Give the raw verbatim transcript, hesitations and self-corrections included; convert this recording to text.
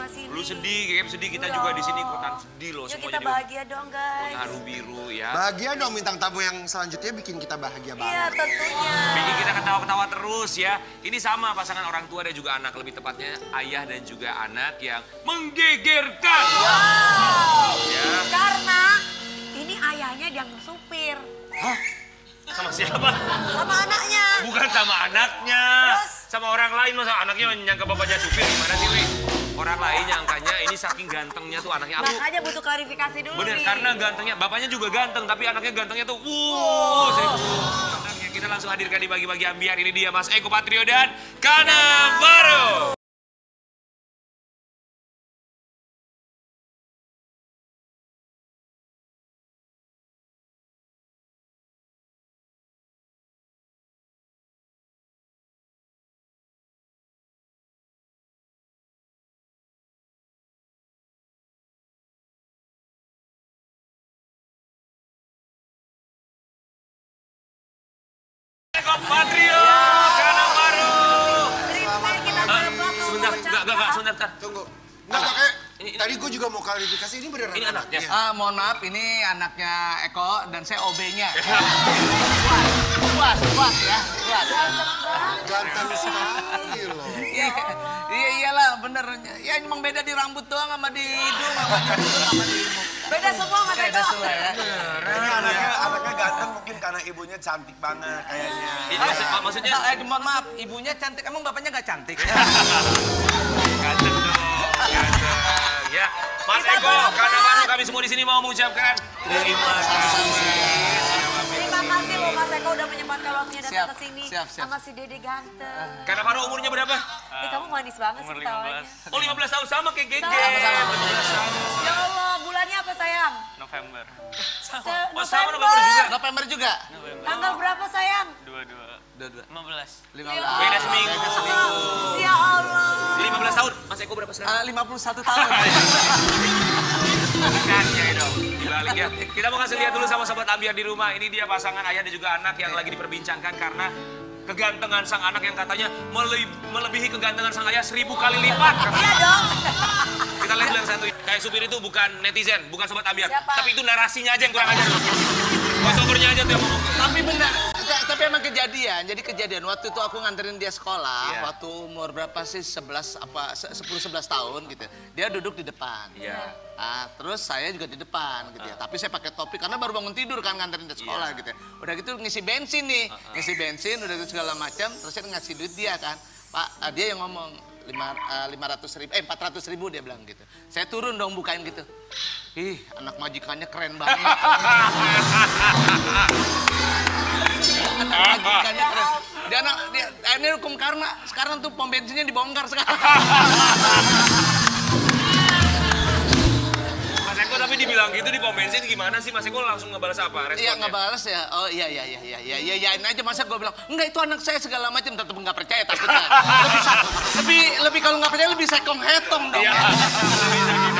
sama sini. Lu sedih, kayak sedih kita juga di sini ikutan sedih loh. Yuk kita bahagia dong guys. Haru biru ya. Bahagia dong bintang tamu yang selanjutnya bikin kita bahagia banget. Iya tentunya. Bikin kita ketawa-ketawa terus ya. Ini sama pasangan orang tua dan juga anak, lebih tepatnya ayah dan juga anak yang menggegerkan. Wow. Ya. Karena ini ayahnya yang supir. Hah? Sama siapa? Sama anaknya. Bukan sama anaknya. Terus? Sama orang lain, masa anaknya nyangka bapaknya supir, gimana sih, Wi? Orang lain nyangkanya ini saking gantengnya tuh anaknya. Aku, Makanya butuh klarifikasi dulu bener, nih. karena gantengnya, bapaknya juga ganteng, tapi anaknya gantengnya tuh wuh, seribu. Gantengnya. Kita langsung hadirkan di Bagi-Bagi Ambiar, ini dia Mas Eko Patrio dan Kanavaro. Eko Patrio, Kanavaro. Selamat kita berbuat Sebentar, enggak, enggak, enggak, sebentar, sebentar. Tunggu. Enggak, kayak tadi gue juga mau klarifikasi, ini beneran Ini anaknya? Ah, mohon maaf, ini anaknya Eko dan saya O B-nya. Puas, puas ya, puas. Ganteng sekali loh. Iya, iya iyalah, bener. Ya emang beda di rambut doang sama di hidung, sama di hidung, sama di muka. Beda semua Mas Beda Eko. semua ya. Ini anaknya, anaknya ganteng mungkin karena ibunya cantik banget kayaknya. Ini maksud, maksudnya Eh, mohon maaf, ibunya cantik, emang bapaknya nggak cantik? ganteng dong, ganteng. Ya, Mas Eko, Kanavaro, kami semua di sini mau mengucapkan terima kasih. Terima kasih loh Mas Eko udah menyempatkan waktunya datang Siap, ke sini siap, siap. sama si Dede ganteng. Kanavaro umurnya berapa? Eh, kamu manis banget sih ketawanya. Oh, lima belas tahun, sama kayak Gege. Sama. Ya Allah, bulannya apa sayang? November. Se Oh, sama November juga. November juga? Tanggal berapa sayang? Dua-dua. Dua-dua. lima belas. lima Ya belas. Beda seminggu. Ya Allah. lima belas tahun. Mas Eko berapa sekarang? Ah, lima puluh satu tahun. Ikannya dong. Dibalik ya. Kita mau kasih lihat dulu sama sobat Ambiar di rumah. Ini dia pasangan ayah dan juga anak yang lagi diperbincangkan karena kegantengan sang anak yang katanya mele- melebihi kegantengan sang ayah seribu kali lipat. Iya dong. Kita lihat dulu yang satu. Kayak supir itu bukan netizen, bukan sobat Ambiar. Siapa? Tapi itu narasinya aja yang kurang ajar. Voice-overnya aja tuh yang ngomong. Tapi benar, ta- tapi emang kejadian. Jadi kejadian waktu itu aku nganterin dia sekolah, Iya. waktu umur berapa sih? sebelas apa sepuluh sebelas tahun gitu. Dia duduk di depan. Iya. Ah, terus saya juga di depan gitu ya. Tapi saya pakai topi karena baru bangun tidur kan nganterin dia sekolah Iya. gitu ya. Udah gitu ngisi bensin nih. Ngisi bensin udah gitu segala macam, terus saya ngasih duit dia kan. Pak, ah, dia yang ngomong lima ratus ribu, eh empat ratus ribu dia bilang gitu. Saya turun dong bukain gitu. Ih, anak majikannya keren banget. Anak majikannya keren. Dia anak, dia, ini hukum karma. Sekarang tuh pom bensinnya dibongkar sekarang. Mas Eko tapi dibilang gitu di pom bensin gimana sih? Mas Eko langsung ngebalas apa? Responnya? Iya ngebales ya. Oh iya iya iya iya iya iya iyain aja masa gue bilang enggak itu anak saya segala macam tetap nggak percaya takutnya. Lebih lebih lebih kalau nggak percaya lebih sekong hetong dong. Iya. Ya.